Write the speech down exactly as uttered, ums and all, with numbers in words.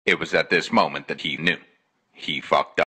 It was at this moment that he knew. He fucked up.